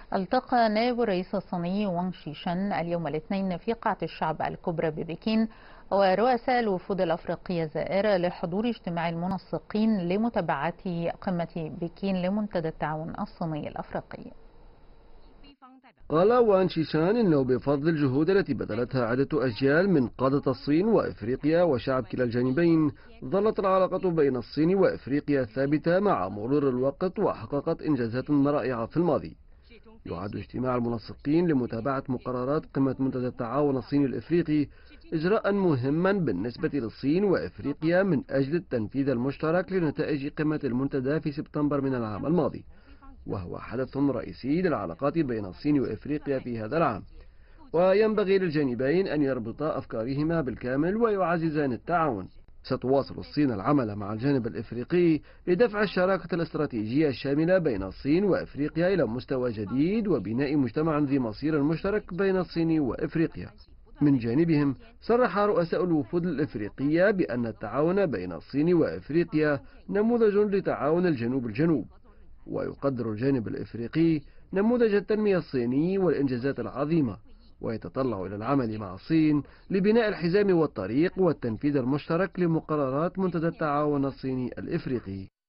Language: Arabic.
التقى نائب الرئيس الصيني وانغ شيشان اليوم الاثنين في قاعة الشعب الكبرى ببكين ورؤساء الوفود الأفريقية الزائرة لحضور اجتماع المنسقين لمتابعة قمة بكين لمنتدى التعاون الصيني الأفريقي. قال وان شيشان إنه بفضل الجهود التي بذلتها عدة أجيال من قادة الصين وإفريقيا وشعب كلا الجانبين، ظلت العلاقة بين الصين وإفريقيا ثابتة مع مرور الوقت وحققت إنجازات رائعة في الماضي. يعد اجتماع المنسقين لمتابعة مقررات قمة منتدى التعاون الصيني الإفريقي إجراء مهما بالنسبة للصين وإفريقيا من أجل التنفيذ المشترك لنتائج قمة المنتدى في سبتمبر من العام الماضي، وهو حدث رئيسي للعلاقات بين الصين وإفريقيا في هذا العام، وينبغي للجانبين أن يربطا أفكارهما بالكامل ويعززان التعاون. ستواصل الصين العمل مع الجانب الإفريقي لدفع الشراكة الاستراتيجية الشاملة بين الصين وإفريقيا إلى مستوى جديد وبناء مجتمع ذي مصير مشترك بين الصين وإفريقيا. من جانبهم صرح رؤساء الوفود الإفريقية بأن التعاون بين الصين وإفريقيا نموذج لتعاون الجنوب، ويقدر الجانب الإفريقي نموذج التنمية الصيني والإنجازات العظيمة، ويتطلع إلى العمل مع الصين لبناء الحزام والطريق والتنفيذ المشترك لمقررات منتدى التعاون الصيني الإفريقي.